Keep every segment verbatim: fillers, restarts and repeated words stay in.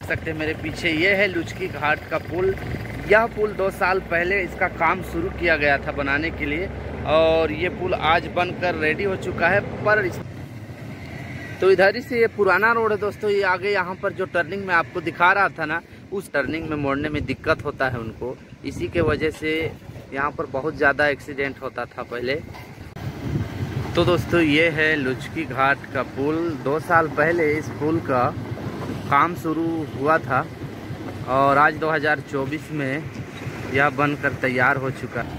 सकते हैं मेरे पीछे, ये है लुचकी घाट का पुल। यह पुल दो साल पहले इसका काम शुरू किया गया था बनाने के लिए, और ये पुल आज बनकर रेडी हो चुका है। पर इस... तो इधर ही से ये पुराना रोड है दोस्तों। ये आगे यहाँ पर जो टर्निंग में आपको दिखा रहा था ना, उस टर्निंग में मोड़ने में दिक्कत होता है उनको, इसी के वजह से यहाँ पर बहुत ज़्यादा एक्सीडेंट होता था पहले। तो दोस्तों ये है लुचकी घाट का पुल। दो साल पहले इस पुल का काम शुरू हुआ था और आज दो हज़ार चौबीस में यह बनकर तैयार हो चुका है।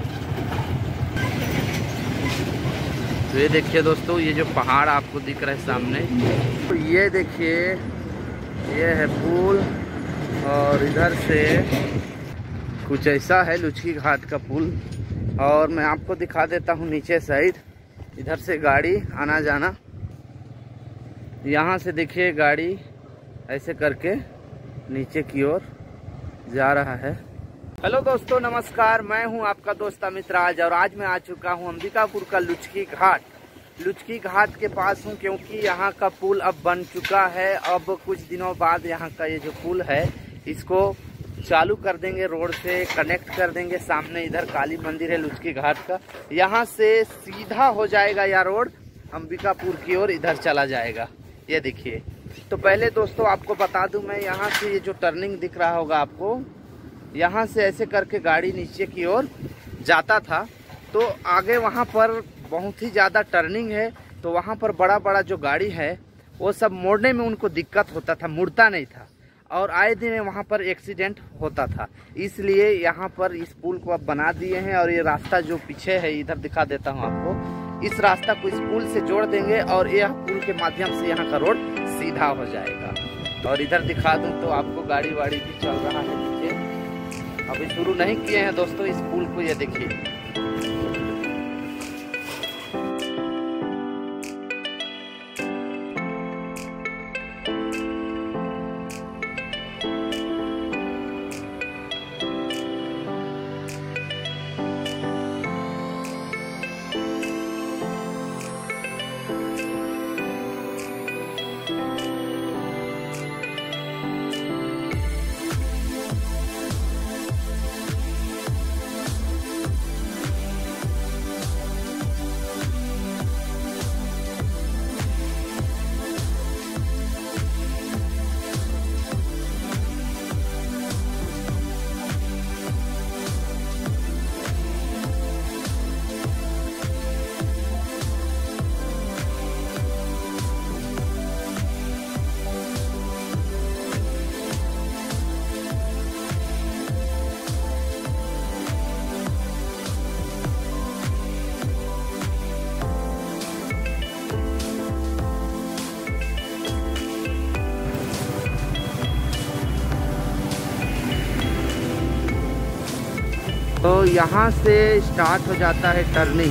तो ये देखिए दोस्तों, ये जो पहाड़ आपको दिख रहा है सामने, तो ये देखिए ये है पुल, और इधर से कुछ ऐसा है लुचकी घाट का पुल। और मैं आपको दिखा देता हूँ नीचे साइड, इधर से गाड़ी आना जाना, यहाँ से देखिए गाड़ी ऐसे करके नीचे की ओर जा रहा है। हेलो दोस्तों, नमस्कार। मैं हूं आपका दोस्त अमित राज, और आज मैं आ चुका हूं अंबिकापुर का लुचकी घाट। लुचकी घाट के पास हूं क्योंकि यहां का पुल अब बन चुका है। अब कुछ दिनों बाद यहां का ये जो पुल है इसको चालू कर देंगे, रोड से कनेक्ट कर देंगे। सामने इधर काली मंदिर है लुचकी घाट का, यहाँ से सीधा हो जाएगा यह रोड अंबिकापुर की ओर, इधर चला जाएगा। ये देखिए। तो पहले दोस्तों आपको बता दूं मैं, यहाँ से ये जो टर्निंग दिख रहा होगा आपको, यहाँ से ऐसे करके गाड़ी नीचे की ओर जाता था। तो आगे वहाँ पर बहुत ही ज़्यादा टर्निंग है, तो वहाँ पर बड़ा बड़ा जो गाड़ी है वो सब मोड़ने में उनको दिक्कत होता था, मुड़ता नहीं था, और आए दिन वहाँ पर एक्सीडेंट होता था। इसलिए यहाँ पर इस पुल को अब बना दिए हैं। और ये रास्ता जो पीछे है, इधर दिखा देता हूँ आपको, इस रास्ता को इस पुल से जोड़ देंगे और यह पुल के माध्यम से यहाँ का रोड सीधा हो जाएगा। और इधर दिखा दूँ तो आपको गाड़ी वाड़ी भी चल रहा है नीचे, अभी शुरू नहीं किए हैं दोस्तों इस पुल को। ये देखिए। तो यहाँ से स्टार्ट हो जाता है टर्निंग।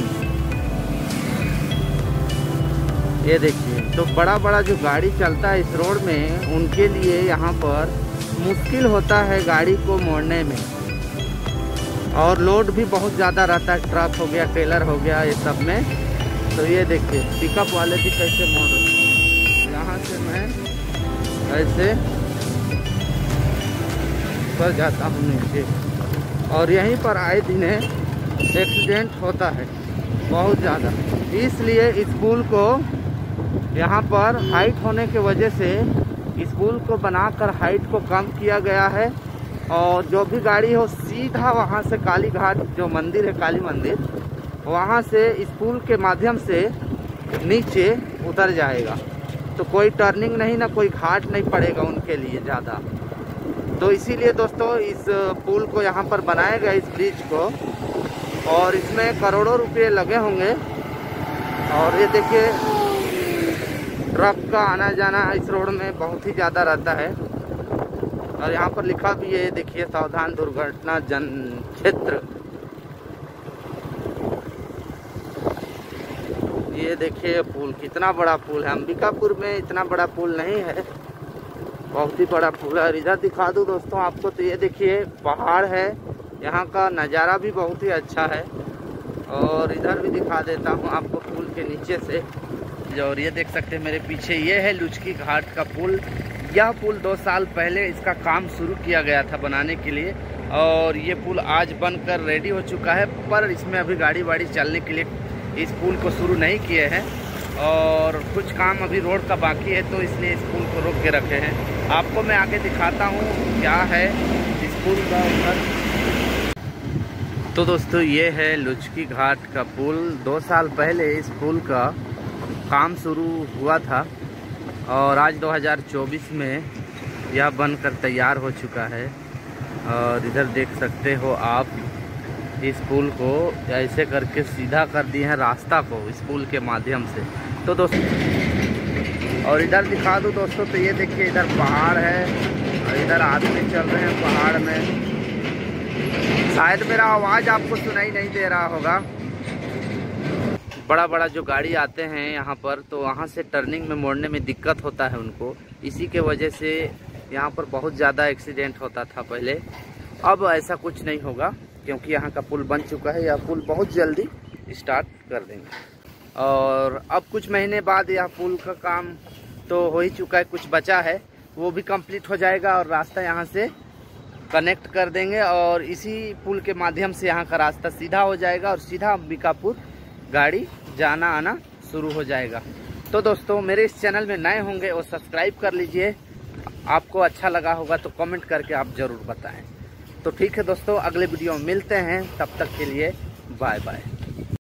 ये देखिए। तो बड़ा बड़ा जो गाड़ी चलता है इस रोड में, उनके लिए यहाँ पर मुश्किल होता है गाड़ी को मोड़ने में, और लोड भी बहुत ज़्यादा रहता है, ट्रक हो गया, ट्रेलर हो गया, ये सब में। तो ये देखिए पिकअप वाले भी कैसे मोड़ रहे हैं। यहाँ से मैं ऐसे पर जाता हूँ नीचे, और यहीं पर आए दिन एक्सीडेंट होता है बहुत ज़्यादा। इसलिए इस पुल को यहाँ पर हाइट होने के वजह से इस पुल को बनाकर हाइट को कम किया गया है। और जो भी गाड़ी हो सीधा वहाँ से काली घाट जो मंदिर है, काली मंदिर, वहाँ से इस पुल के माध्यम से नीचे उतर जाएगा। तो कोई टर्निंग नहीं, ना कोई घाट नहीं पड़ेगा उनके लिए ज़्यादा। तो इसीलिए दोस्तों इस पुल को यहाँ पर बनाया गया, इस ब्रिज को, और इसमें करोड़ों रुपए लगे होंगे। और ये देखिए ट्रक का आना जाना इस रोड में बहुत ही ज़्यादा रहता है। और यहाँ पर लिखा भी है, देखिए, सावधान दुर्घटना जन क्षेत्र। ये देखिए पुल, कितना बड़ा पुल है। अंबिकापुर में इतना बड़ा पुल नहीं है, बहुत ही बड़ा पुल है। और इधर दिखा दूँ दोस्तों आपको, तो ये देखिए पहाड़ है, यहाँ का नज़ारा भी बहुत ही अच्छा है। और इधर भी दिखा देता हूँ आपको पुल के नीचे से, और ये देख सकते हैं मेरे पीछे, ये है लुचकी घाट का पुल। यह पुल दो साल पहले इसका काम शुरू किया गया था बनाने के लिए, और ये पुल आज बनकर रेडी हो चुका है। पर इसमें अभी गाड़ी वाड़ी चलने के लिए इस पुल को शुरू नहीं किए हैं, और कुछ काम अभी रोड का बाकी है, तो इसलिए इस पुल को रोक के रखे हैं। आपको मैं आगे दिखाता हूँ क्या है इस पुल का ऊपर। तो दोस्तों ये है लुचकी घाट का पुल। दो साल पहले इस पुल का काम शुरू हुआ था, और आज दो हज़ार चौबीस में यह बनकर तैयार हो चुका है। और इधर देख सकते हो आप, इस पुल को ऐसे करके सीधा कर दिए हैं रास्ता को इस पुल के माध्यम से। तो दोस्तों, और इधर दिखा दूँ दोस्तों, तो ये देखिए इधर पहाड़ है, और इधर आदमी चल रहे हैं पहाड़ में। शायद मेरा आवाज़ आपको सुनाई नहीं दे रहा होगा। बड़ा बड़ा जो गाड़ी आते हैं यहाँ पर, तो वहाँ से टर्निंग में मोड़ने में दिक्कत होता है उनको। इसी के वजह से यहाँ पर बहुत ज़्यादा एक्सीडेंट होता था पहले। अब ऐसा कुछ नहीं होगा, क्योंकि यहाँ का पुल बन चुका है। यह पुल बहुत जल्दी स्टार्ट कर देंगे, और अब कुछ महीने बाद यह पुल का काम तो हो ही चुका है, कुछ बचा है वो भी कंप्लीट हो जाएगा, और रास्ता यहाँ से कनेक्ट कर देंगे, और इसी पुल के माध्यम से यहाँ का रास्ता सीधा हो जाएगा, और सीधा अंबिकापुर गाड़ी जाना आना शुरू हो जाएगा। तो दोस्तों, मेरे इस चैनल में नए होंगे वो सब्सक्राइब कर लीजिए। आपको अच्छा लगा होगा तो कमेंट करके आप ज़रूर बताएं। तो ठीक है दोस्तों, अगले वीडियो में मिलते हैं, तब तक के लिए बाय बाय।